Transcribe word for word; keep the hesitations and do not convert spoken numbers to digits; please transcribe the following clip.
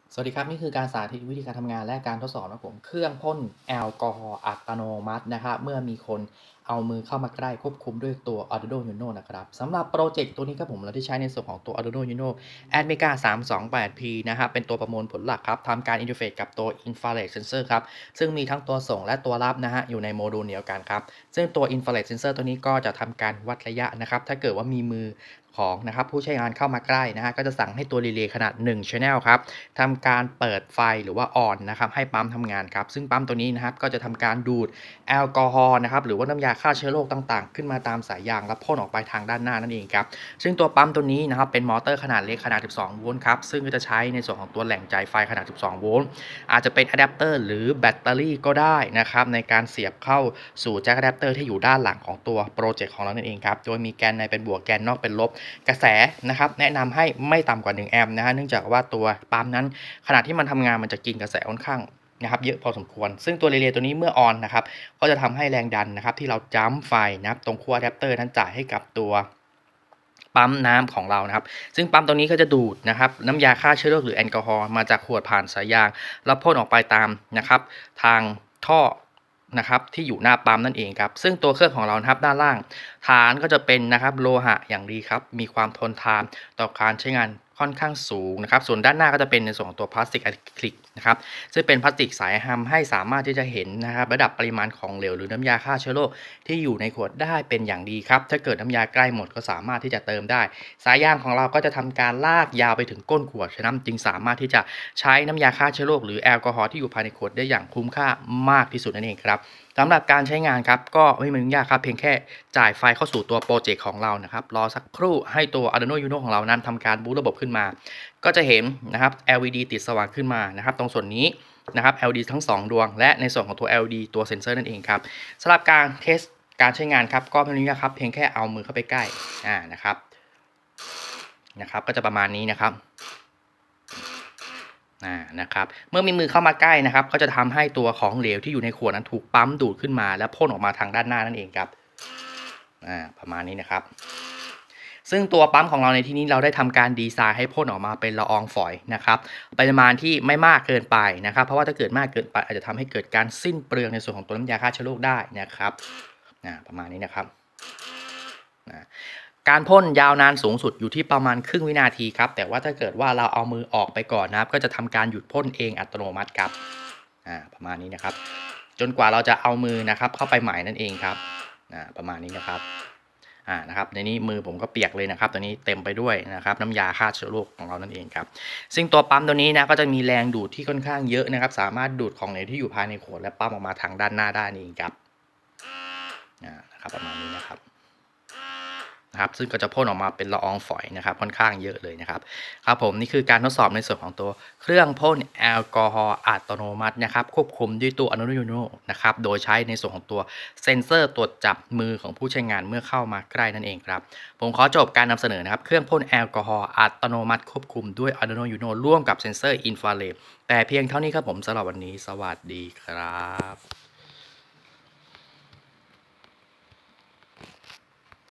สวัสดีครับนี่คือการสาธิตวิธีการทำงานและการทดสอบนะครับผมเครื่องพ่นแอลกอฮอล์อัตโนมัตินะครับเมื่อมีคนเอามือเข้ามาใกล้ควบคุมด้วยตัว Arduino Uno นะครับสำหรับโปรเจกต์ตัวนี้ครับผมเราได้ใช้ในส่วนของตัว Arduino Uno Atmega สามสองแปด พี นะครับเป็นตัวประมวลผลหลักครับทำการอินเทอร์เฟซกับตัว Infrared Sensor ครับซึ่งมีทั้งตัวส่งและตัวรับนะฮะอยู่ในโมดูลเดียวกันครับซึ่งตัว Infrared Sensor ตัวนี้ก็จะทำการวัดระยะนะครับถ้าเกิดว่ามีมือของนะครับผู้ใช้งานเข้ามาใกล้นะฮะก็จะสั่งให้ตัวรีเลย์ขนาดหนึ่ง Channel ครับทำการเปิดไฟหรือว่า on นะครับให้ปั๊มทำงานครับซึ่งปั๊มตัวนี้นะครับก็จะทำการดูดแอลกอฮอล์นะครับหรือว่าน้ำยาฆ่าเชื้อโรคต่างๆขึ้นมาตามสายยางแล้วพ่นออกไปทางด้านหน้านั่นเองครับซึ่งตัวปั๊มตัวนี้นะครับเป็นมอเตอร์ขนาดเล็กขนาดสิบสองโวลต์ครับซึ่งก็จะใช้ในส่วนของตัวแหล่งจ่ายไฟขนาดสิบสองโวลต์อาจจะเป็นอะแดปเตอร์หรือแบตเตอรี่ก็ได้นะครับในการเสียบเข้าสู่แจ็คอะแดปเตอร์ที่อยู่ด้านหลังของตัวโปรเจกต์ของเรานั่นเองครับโดยมีแกนในเป็นบวกแกนนอกเป็นลบกระแสนะครับแนะนำให้ไม่ต่ำกว่าหนึ่งแอมป์นะฮะเนื่องจากว่าตัวปั๊มนั้นขณะที่มันทำงานมันจะกินกระแสค่อนข้างนะครับเยอะพอสมควรซึ่งตัวรีเลย์ตัวนี้เมื่อออนนะครับก็จะทำให้แรงดันนะครับที่เราจัมป์ไฟนะครับตรงขั้วอะแดปเตอร์นั้นจ่ายให้กับตัวปั๊มน้ำของเรานะครับซึ่งปั๊มตัวนี้ก็จะดูดนะครับน้ำยาฆ่าเชื้อโรคหรือแอลกอฮอล์มาจากขวดผ่านสายยางแล้วพ่นออกไปตามนะครับทางท่อนะครับที่อยู่หน้าปั๊มนั่นเองครับซึ่งตัวเครื่องของเรานะครับด้านล่างฐานก็จะเป็นนะครับโลหะอย่างดีครับมีความทนทานต่อการใช้งานค่อนข้างสูงนะครับส่วนด้านหน้าก็จะเป็นในส่วนของตัวพลาสติกอะคริลิกนะครับซึ่งเป็นพลาสติกใสทำให้สามารถที่จะเห็นนะครับระดับปริมาณของเหลวหรือน้ำยาฆ่าเชื้อโรคที่อยู่ในขวดได้เป็นอย่างดีครับถ้าเกิดน้ำยาใกล้หมดก็สามารถที่จะเติมได้สายยางของเราก็จะทำการลากยาวไปถึงก้นขวดฉะนั้นจึงสามารถที่จะใช้น้ำยาฆ่าเชื้อโรคหรือแอลกอฮอล์ที่อยู่ภายในขวดได้อย่างคุ้มค่ามากที่สุดนั่นเองครับสำหรับการใช้งานครับก็ไม่มียุ่งยากครับเพียงแค่จ่ายไฟเข้าสู่ตัวโปรเจกต์ของเรานะครับรอสักครู่ให้ตัว Arduino Uno ของเรานั้นทำการบูตระบบขึ้นมาก็จะเห็นนะครับ แอล อี ดี ติดสว่างขึ้นมานะครับตรงส่วนนี้นะครับ แอล อี ดี ทั้งสองดวงและในส่วนของตัว แอล อี ดี ตัวเซ็นเซอร์นั่นเองครับสำหรับการเทสการใช้งานครับก็ไม่ยุ่งยากครับเพียงแค่เอามือเข้าไปใกล้อ่านะครับนะครับก็จะประมาณนี้นะครับอ่านะครับเมื่อมีมือเข้ามาใกล้นะครับก็จะทำให้ตัวของเหลวที่อยู่ในขวดนั้นถูกปั๊มดูดขึ้นมาและพ่นออกมาทางด้านหน้านั่นเองครับอ่าประมาณนี้นะครับซึ่งตัวปั๊มของเราในที่นี้เราได้ทำการดีไซน์ให้พ่นออกมาเป็นละอองฝอยนะครับปริมาณที่ไม่มากเกินไปนะครับเพราะว่าถ้าเกิดมากเกินไปอาจจะทำให้เกิดการสิ้นเปลืองในส่วนของตัวน้ำยาฆ่าเชื้อโรคได้นะครับอ่าประมาณนี้นะครับนะการพ่นยาวนานสูงสุดอยู่ที่ประมาณครึ่งวินาทีครับแต่ว่าถ้าเกิดว่าเราเอามือออกไปก่อนนะครับก็จะทำการหยุดพ่นเองอัตโนมัติครับอ่าประมาณนี้นะครับจนกว่าเราจะเอามือนะครับเข้าไปใหม่นั่นเองครับอ่าประมาณนี้นะครับอ่านะครับในนี้มือผมก็เปียกเลยนะครับตัวนี้เต็มไปด้วยนะครับน้ำยาฆ่าเชื้อโรคของเรานั่นเองครับซึ่งตัวปั๊มตัวนี้นะก็จะมีแรงดูดที่ค่อนข้างเยอะนะครับสามารถดูดของเหลวที่อยู่ภายในขวดและปั๊มออกมาทางด้านหน้าได้นี่ครับอ่านะครับประมาณนี้นะครับนะครับซึ่งก็จะพ่นออกมาเป็นละอองฝอยนะครับค่อนข้างเยอะเลยนะครับครับผมนี่คือการทดสอบในส่วนของตัวเครื่องพ่นแอลกอฮอล์อัตโนมัตินะครับควบคุมด้วยตัว Arduino Uno นะครับโดยใช้ในส่วนของตัวเซ็นเซอร์ตรวจจับมือของผู้ใช้งานเมื่อเข้ามาใกล้นั่นเองครับผมขอจบการนำเสนอนะครับเครื่องพ่นแอลกอฮอล์อัตโนมัติควบคุมด้วย Arduino Uno ร่วมกับเซ็นเซอร์อินฟราเรดแต่เพียงเท่านี้ครับผมสำหรับวันนี้สวัสดีครับ